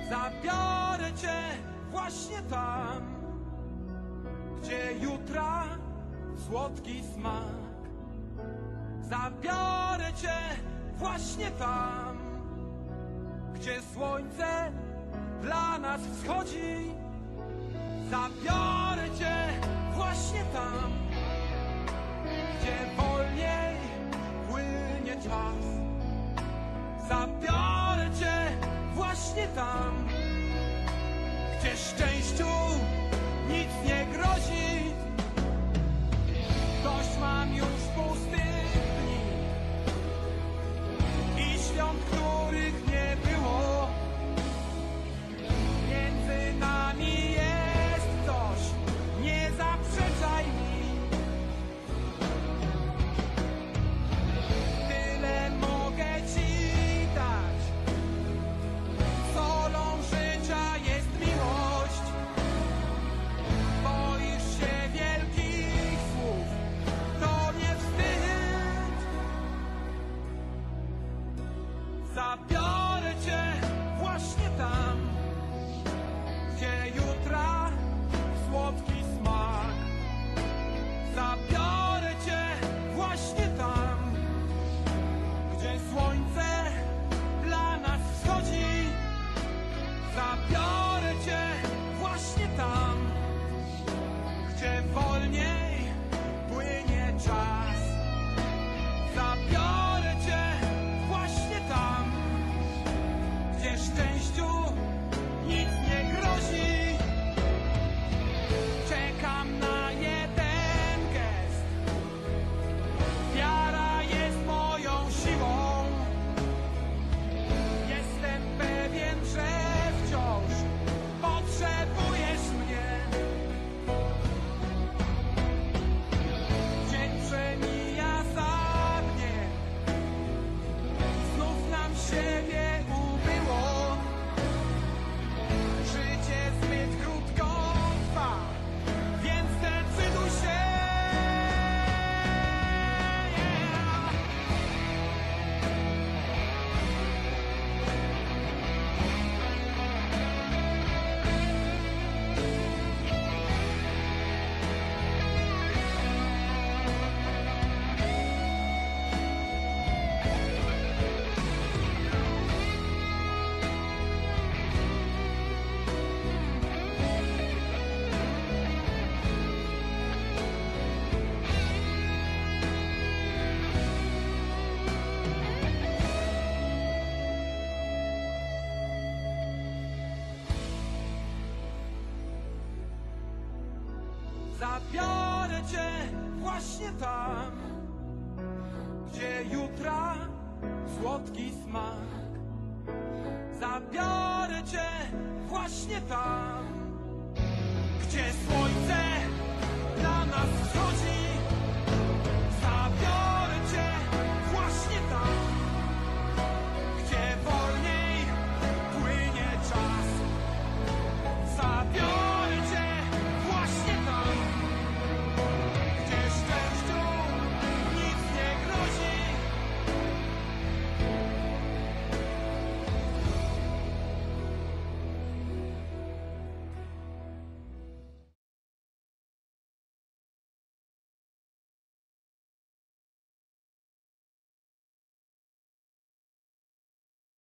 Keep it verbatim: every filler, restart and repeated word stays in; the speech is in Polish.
Zabiorę cię właśnie tam, gdzie jutra słodki smak. Zabiorę cię właśnie tam, gdzie słońce dla nas wschodzi. Zabiorę cię właśnie tam, gdzie wolniej płynie czas. Zabiorę cię właśnie tam, gdzie szczęściu nic nie grozi. Dość mam już pustych dni i świąt, których nie było. Między nami jest coś, nie zaprzeczaj mi. Tyle mogę ci dać. Solą życia jest miłość. Boisz się wielkich słów, to nie wstyd. Zabiorę cię właśnie tam, gdzie jutra słodki smak. Zabiorę cię właśnie tam, gdzie słońce dla nas wschodzi. Zabiorę cię właśnie tam, gdzie wolniej płynie czas. Zabiorę cię właśnie tam, gdzie szczęściu nic nie grozi. Czekam na jeden gest. Wiara jest moją siłą. Jestem pewien, że wciąż potrzebujesz mnie. Dzień przemija za dniem, znów nam siebie ubyło. Życie zbyt krótko trwa, więc decyduj się. Zabiorę cię właśnie tam, gdzie jutra słodki smak. Zabiorę cię właśnie tam, gdzie słońce